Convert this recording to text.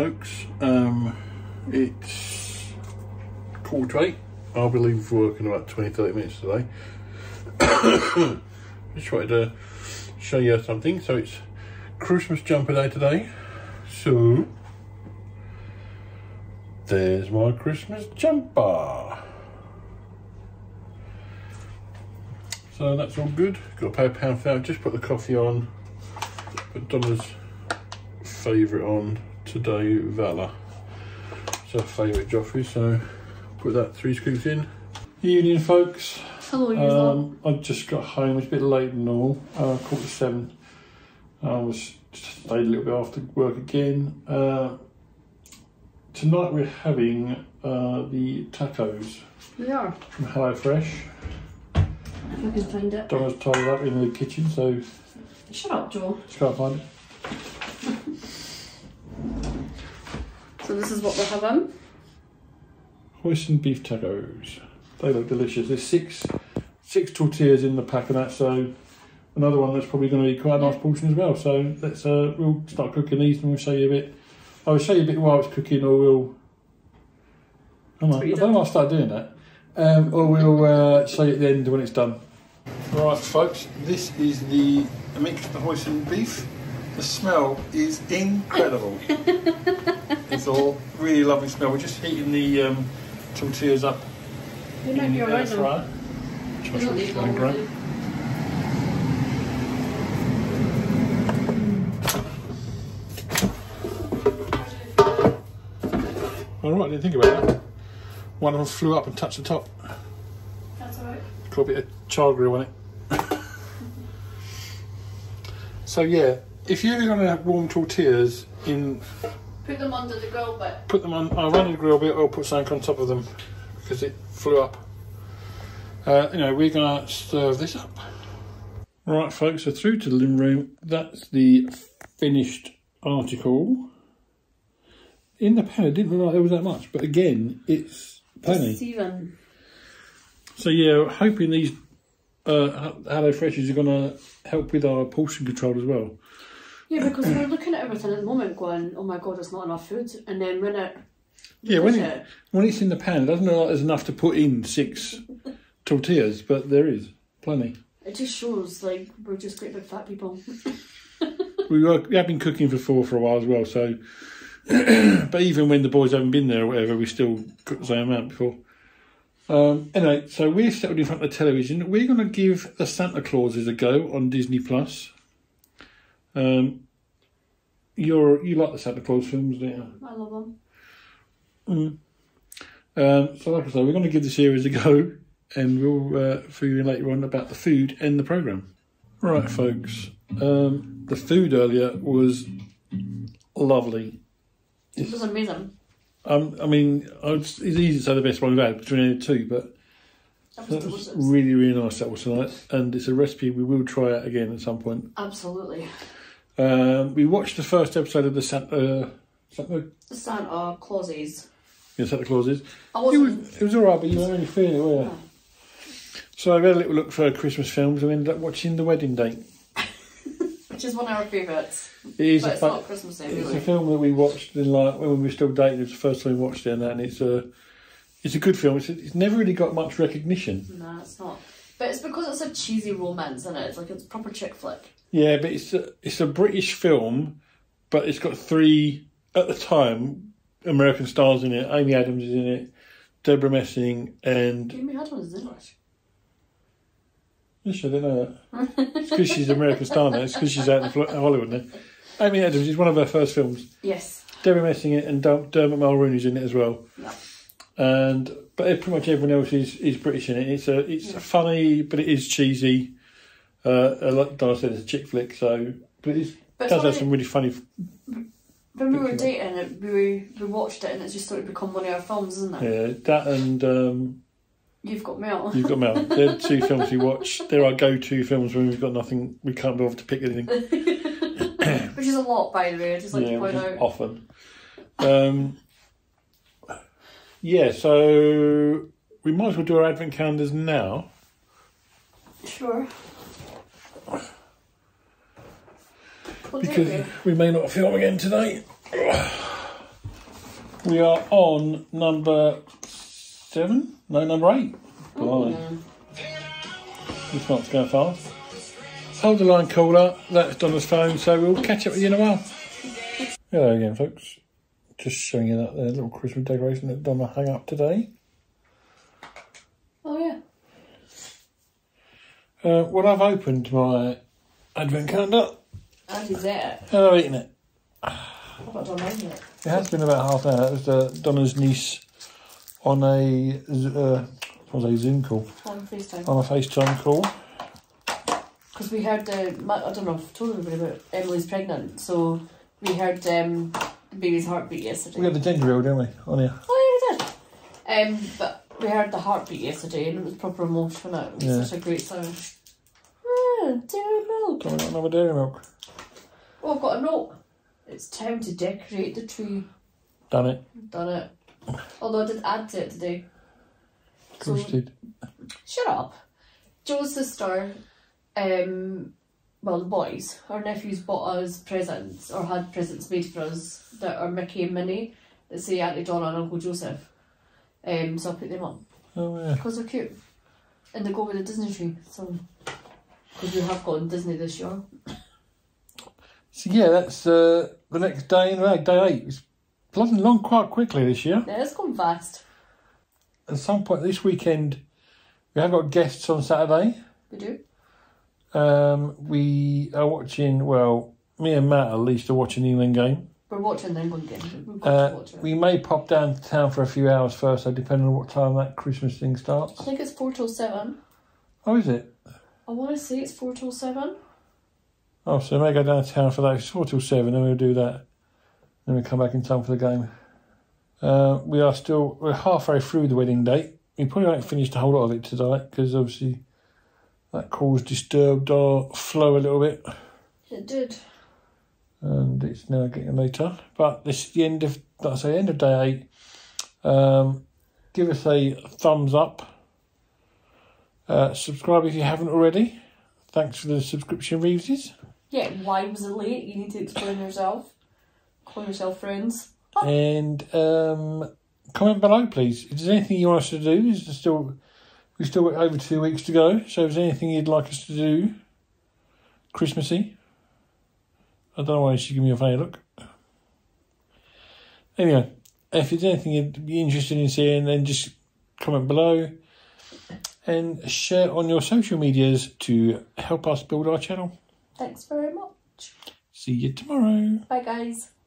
folks, it's 7:45. I'll be leaving for work in about 20-30 minutes today. Just wanted to show you something. So it's Christmas jumper day today, so there's my Christmas jumper. So that's all good. Got to pay £1 for that. Just put the coffee on. Put Donna's favourite on today, Valor. It's her favourite Joffrey, so put that 3 scoops in. Evening, folks. Hello, I just got home. It's a bit later than normal. 7:15. I was stayed a little bit after work again. Tonight we're having the tacos. We are. From HelloFresh. If I can find it. Donna's tied up in the kitchen, so shut up, Joe. Just can't find it. So this is what we're having. Hoisin beef tacos. They look delicious. There's six tortillas in the pack and that, so another one that's probably going to be quite a nice portion as well. So let's we'll start cooking these and we'll show you a bit. I'll show you a bit while it's cooking, or we'll. I don't know. I'll start doing that. Or we'll show you at the end when it's done. Right, folks. This is the mixed hoisin beef. The smell is incredible. It's all really lovely smell. We're just heating the tortillas up. You know you're right now. All right, I didn't think about that. One of them flew up and touched the top. That's all right. Got a bit of char grill on it. So yeah, if you're going to have warm tortillas in, put them under the grill bit. Put them on. I'll run the grill bit or put something on top of them because it flew up. You know, we're going to serve this up. Right, folks. So through to the living room. That's the finished article. In the pan, it didn't look like there was that much, but again, it's plenty. Even. So yeah, hoping these HelloFreshes are going to help with our portion control as well. Yeah, because we're looking at everything at the moment going, oh my god, there's not enough food. And then when it... Yeah, when it's in the pan, it doesn't look like there's enough to put in 6 tortillas, but there is plenty. It just shows, like, we're just great big fat people. We have been cooking for a while as well, so... but even when the boys haven't been there or whatever, we still cook the same amount before. Anyway, so we're settled in front of the television. We're going to give the Santa Clauses a go on Disney Plus. You like the Santa Claus films, don't you? I love them. So like I say, we're going to give the series a go, and we'll fill you in later on about the food and the programme. Right, folks. The food earlier was lovely. It was amazing. I mean, it's easy to say the best one we've had between the two, but that was really, really nice, that was tonight. And it's a recipe we will try out again at some point. Absolutely. We watched the first episode of the Santa Clauses. Yeah, Santa Clauses. It was all right, but you weren't really feeling it, were you? No. So I had a little look for Christmas films and we ended up watching The Wedding Date. Which is one of our favourites. It is but it's not Christmas Day, It's a film that we watched in, like, when we were still dating. It was the first time we watched it, and it's a good film. It's never really got much recognition. No, it's not. But it's because it's a cheesy romance, isn't it? It's like a proper chick flick. Yeah, but it's a British film, but it's got 3 at the time American stars in it. Amy Adams is in it, Deborah Messing, and Amy Adams is in it. Yes, I didn't know that. It's because she's an American star now. It's because she's out in Hollywood now. Amy Adams is one of her first films. Yes. Deborah Messing it and Dermot Mulroney's in it as well. Yeah. But pretty much everyone else is British in it. It's funny, but it is cheesy. Like Dara said, it's a chick flick. So, but it does have some really funny. When we were dating, we watched it and it just started to become one of our films, isn't it? Yeah, that and. You've Got Mail. You've Got Mail. They're 2 films we watch. They're our go-to films when we've got nothing. We can't bother to pick anything. Which is a lot, by the way. I just like to point out. Often. Yeah. So we might as well do our advent calendars now. Sure. Because we may not film again today. We are on number 7? No, number 8. Blimey. This month's going fast. Hold the line caller. That's Donna's phone, so we'll catch up with you in a while. Hello again, folks. Just showing you that little Christmas decoration that Donna hung up today. Oh, yeah. Well, I've opened my advent calendar. And is it? And I've eaten it. I've not done mine yet. It has been about half an hour. That was Donna's niece on a Zoom call. On FaceTime. On a FaceTime call. Because we heard I don't know if I've told everybody about Emily's pregnant, so we heard the baby's heartbeat yesterday. We had the gender reel, didn't we, on here? Oh, yeah, we did. But we heard the heartbeat yesterday and it was proper emotional. It was such a great sound. Dairy milk. Got another dairy milk. Oh, I've got a note. It's time to decorate the tree. Done it. Done it. Although I did add to it today. Of course you did. Shut up. Joe's sister, well, the boys, our nephews bought us presents, or had presents made for us that are Mickey and Minnie that say Auntie Donna and Uncle Joseph. So I put them on. Oh, yeah. Because they're cute. And they go with the Disney tree. So, because we have gone Disney this year. So, yeah, that's the next day in a row, day 8. It's plodding along quite quickly this year. Yeah, it's gone fast. At some point this weekend, we have got guests on Saturday. We do. We are watching, well, me and Matt at least are watching the England game. We're watching the England game. We've got to watch it. We may pop down to town for a few hours first, so depending on what time that Christmas thing starts. I think it's 4 till 7. Oh, is it? I want to say it's 4 till 7. Oh, so we may go down to town for that. It's 4 till 7, then we'll do that. Then we come back in time for the game. We're halfway through the wedding date. We probably won't finish the whole lot of it tonight, because obviously that call's disturbed our flow a little bit. It did. And it's now getting later. But this is the end of, like I say, end of day 8. Give us a thumbs up. Subscribe if you haven't already. Thanks for the subscription reviews. Yeah, why was it late? You need to explain yourself. Call yourself friends. And comment below, please. If there's anything you want us to do, we've still got over 2 weeks to go. So if there's anything you'd like us to do, Christmassy. I don't know why you should give me a funny look. Anyway, if there's anything you'd be interested in seeing, then just comment below and share on your social medias to help us build our channel. Thanks very much. See you tomorrow. Bye, guys.